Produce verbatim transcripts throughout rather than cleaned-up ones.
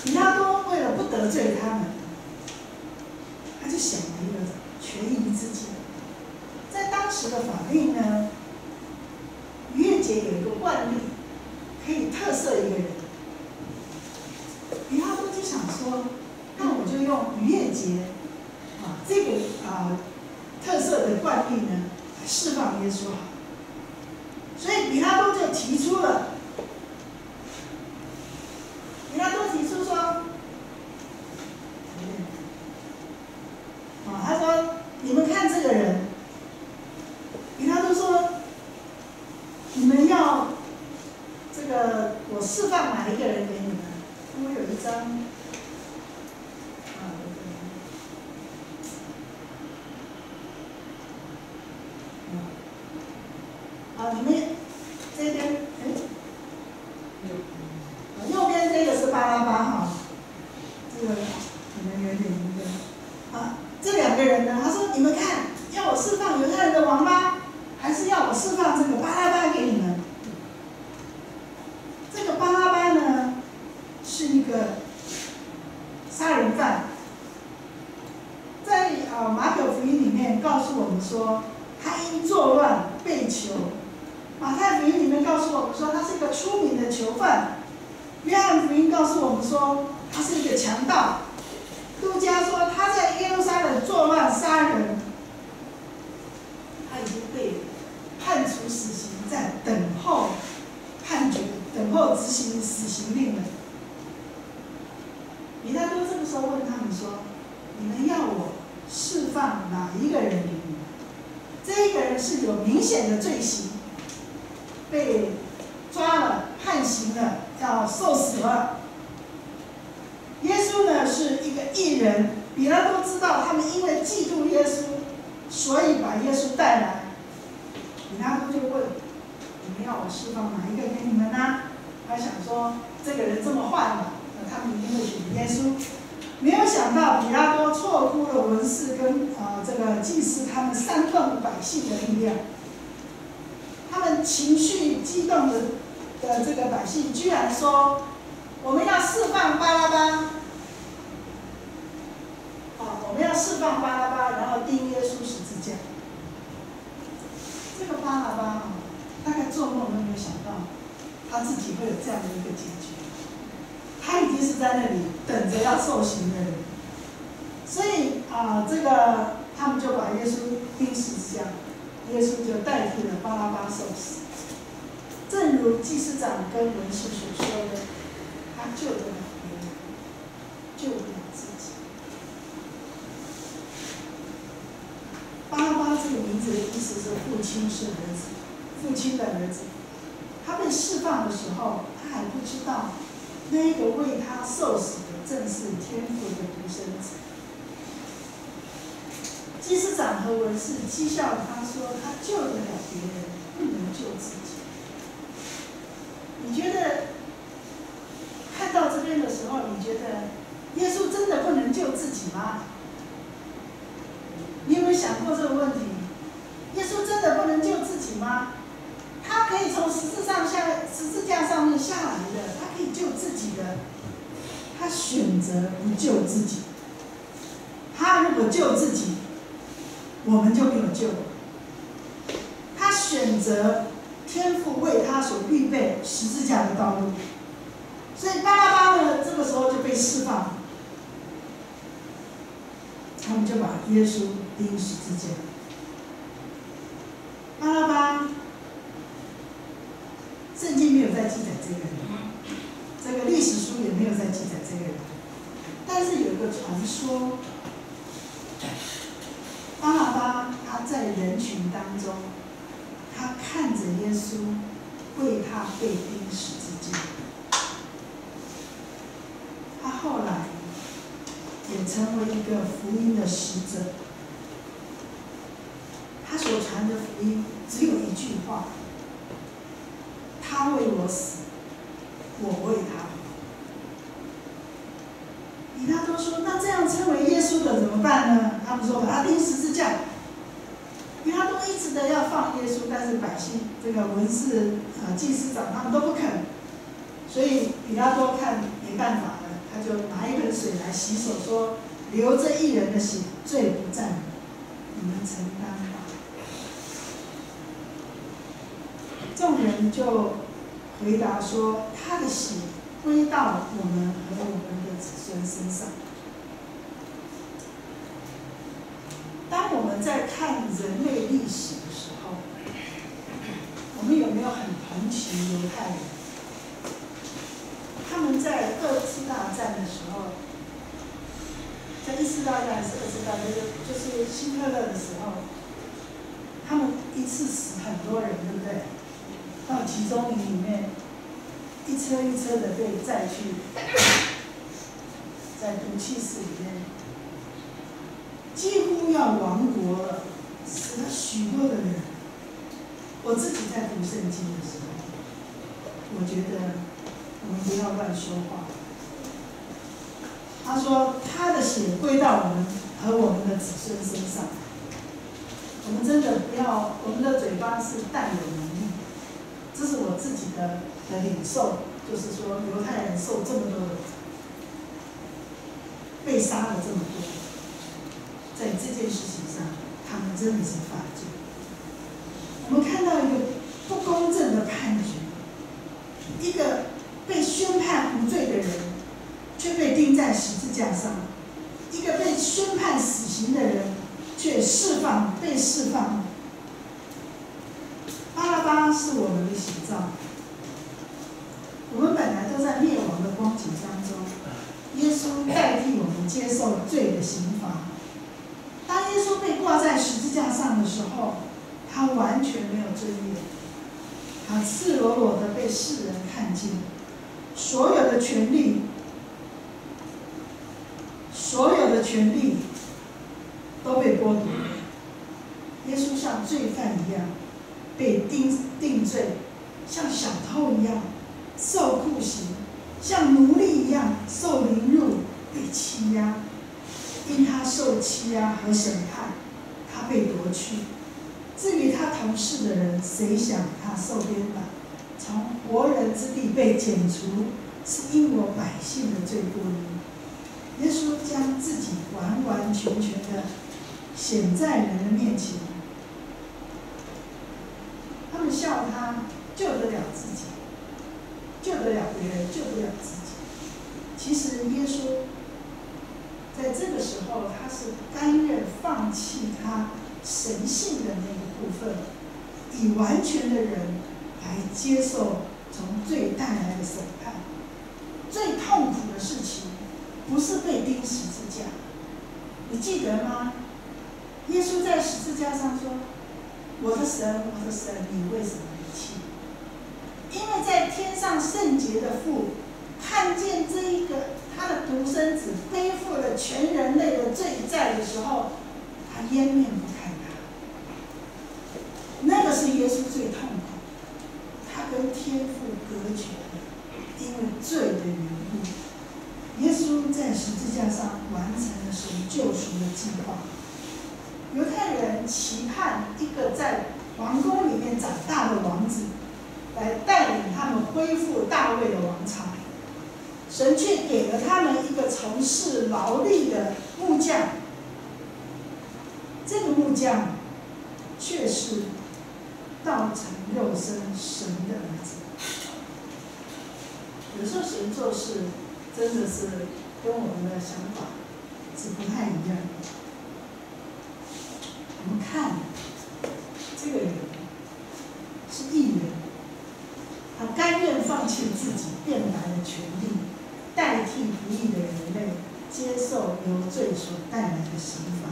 比拉多为了不得罪他们，他就想了一个权宜之计。在当时的法律呢，逾越节有一个惯例，可以特赦一个人。比拉多就想说，那我就用逾越节啊这个啊特赦的惯例呢，来释放耶稣好。所以比拉多就提出了，比拉多提出说，啊，他说你们看这个人，比拉多说，你们要这个我释放哪一个人给你们？我有一张，啊，啊，你们这边，哎，右边这个是巴拉巴哈，这个可能有点一个，啊，这两个人呢，他说你们看，要我释放犹太人的王吗？还是要我释放这个巴拉巴给你们？这个巴拉巴呢，是一个杀人犯，在啊马可福音里面告诉我们说，他因作乱被囚。马太福音里面告诉我们说，他是一个出名的囚犯；约翰福音告诉我们说，他是一个强盗；路加说他在耶路撒冷作乱杀人，他已经被判处死刑，在等候判决、等候执行死刑令了。比拉多这个时候问他们说：“你们要我释放哪一个人给你们？这一个人是有明显的罪行。”被抓了、判刑了，要受死了。耶稣呢是一个义人，比拉多知道他们因为嫉妒耶稣，所以把耶稣带来。比拉多就问：“你们要我释放哪一个给你们呢？”他想说，这个人这么坏嘛，那他们一定会选耶稣。没有想到比拉多错估了文士跟啊、呃、这个祭司他们煽动百姓的力量。他们情绪激动的的这个百姓，居然说：“我们要释放巴拉巴，啊，我们要释放巴拉巴，然后钉耶稣十字架。”这个巴拉巴啊，大概做梦都没有想到，他自己会有这样的一个结局。他已经是在那里等着要受刑的人，所以啊，这个他们就把耶稣钉十字架。耶稣就代替了巴拉巴受死，正如祭司长跟文士所说的，他救得了别人，救不了自己。巴拉巴这个名字的意思是父亲是儿子，父亲的儿子。他被释放的时候，他还不知道那个为他受死的正是天父的独生子。祭司长和文士讥笑他说：“他救得了别人，不能救自己。”你觉得看到这边的时候，你觉得耶稣真的不能救自己吗？你有没有想过这个问题？耶稣真的不能救自己吗？他可以从十字上下十字架上面下来的，他可以救自己的，他选择不救自己。他如果救自己，我们就没有救了。他选择天父为他所预备十字架的道路，所以巴拉巴呢，这个时候就被释放，他们就把耶稣钉十字架。巴拉巴，圣经没有再记载这个人，这个历史书也没有再记载这个人，但是有一个传说。巴拉巴他在人群当中，他看着耶稣为他被钉十字架，他后来也成为一个福音的使者。他所传的福音只有一句话：他为我死，我为他活。比拉多说：“那这样称为耶稣的怎么办呢？”他们说：“把他钉十字架。”比拉多一直的要放耶稣，但是百姓这个文士、呃祭司长他们都不肯，所以比拉多看没办法了，他就就拿一盆水来洗手，说：“流这一人的血，罪不在我，你们承担吧。”众人就回答说：“他的血归到我们和我们的子孙身上。”当我们在看人类历史的时候，我们有没有很同情犹太人？他们在二次大战的时候，在一次大战还是二次大战，就是希特勒的时候，他们一次死很多人，对不对？到集中营里面，一车一车的被载去，在毒气室里面，几乎要亡国了，死了许多的人。我自己在读圣经的时候，我觉得我们不要乱说话。他说他的血归到我们和我们的子孙身上，我们真的不要，我们的嘴巴是带有能力。这是我自己的的领受，就是说犹太人受这么多的，被杀了这么多，在这件事情上，他们真的是犯罪。我们看到一个不公正的判决，一个被宣判无罪的人，却被钉在十字架上；一个被宣判死刑的人，却释放被释放。巴拉巴是我们的写照。我们本来都在灭亡的光景当中，耶稣代替我们接受罪的刑罚。当耶稣被挂在十字架上的时候，他完全没有罪孽，他赤裸裸的被世人看见，所有的权利，所有的权利都被剥夺。耶稣像罪犯一样被定定罪，像小偷一样受酷刑，像奴隶一样受凌辱、被欺压。因他受欺压和审判，他被夺去。至于他同事的人，谁想他受鞭打，从活人之地被剪除，是因我百姓的罪过呢？耶稣将自己完完全全的显在人的面前。他们笑他救得了自己，救得了别人，救不了自己。其实耶稣在这个时候，他是甘愿放弃他神性的那个部分，以完全的人来接受从罪带来的审判。最痛苦的事情不是被钉十字架，你记得吗？耶稣在十字架上说：“我的神，我的神，你为什么离弃？”因为在天上圣洁的父看见这一个他的独生子背负了全人类的罪债的时候，他掩面不看他。那个是耶稣最痛苦，他跟天父隔绝了，因为罪的缘故。耶稣在十字架上完成了神救赎的计划。犹太人期盼一个在皇宫里面长大的王子，来带领他们恢复大卫的王朝。神却给了他们一个从事劳力的木匠，这个木匠却是道成肉身神的儿子。有时候神做事真的是跟我们的想法是不太一样的。我们看这个人是义人，他甘愿放弃自己变来的权利，代替不义的人类接受由罪所带来的刑罚。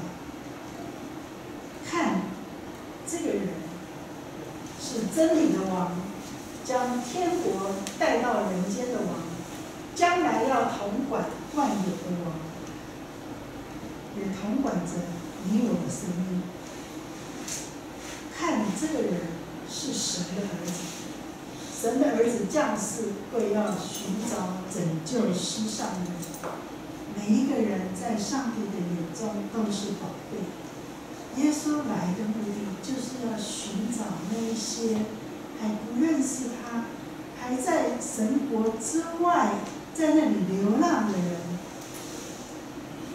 看这个人是真理的王，将天国带到人间的王，将来要统管万有的王，也统管着你我的生命。看这个人是神的儿子，神的儿子降世为要寻找拯救失丧的人。每一个人在上帝的眼中都是宝贝。耶稣来的目的就是要寻找那一些还不认识他，还在神国之外，在那里流浪的人。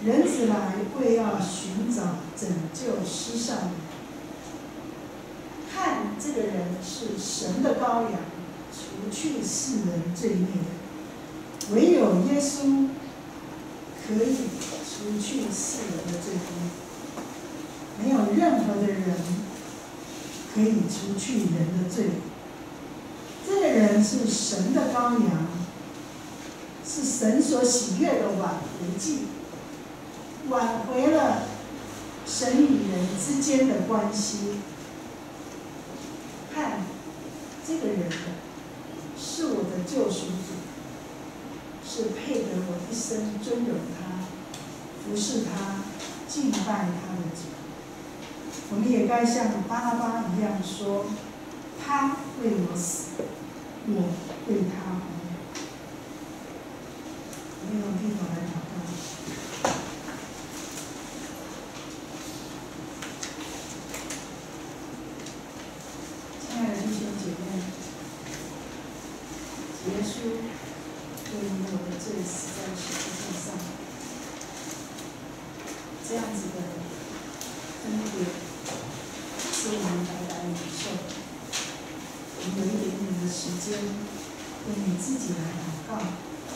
人子来为要寻找拯救失丧的人。看这个人是神的羔羊，除去世人罪孽的。唯有耶稣可以除去世人的罪孽，没有任何的人可以除去人的罪。这个人是神的羔羊，是神所喜悦的挽回祭，挽回了神与人之间的关系。看这个人是我的救赎主，是配得我一生尊荣他、服侍他、敬拜他的主。我们也该像巴拉巴一样说，他为我死，我为他活。我们用低头来祷告。亲爱的弟兄姐妹，耶稣为你我的罪死在十字架上，这样子的恩典是我们白白领受。我们有一点点的时间，为你自己来祷告。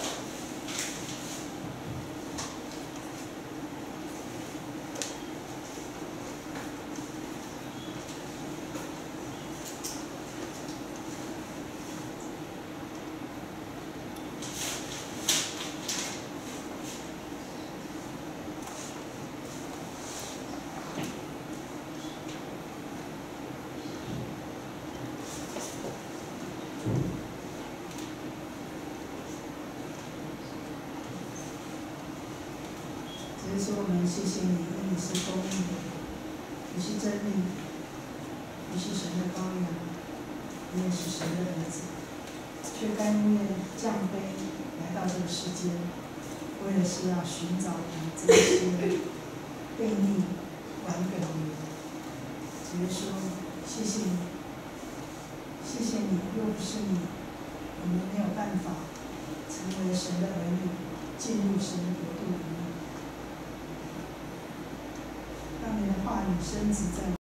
所以说，我们谢谢你，因为你是公义的，你是真理，你是神的羔羊，你也是神的儿子，却甘愿降卑来到这个世界，为了是要寻找我们这些悖逆、顽梗的人。只是说，谢谢你，谢谢你，若不是你，我们没有办法成为神的儿女，进入神的国度里面。让你的话语深植在我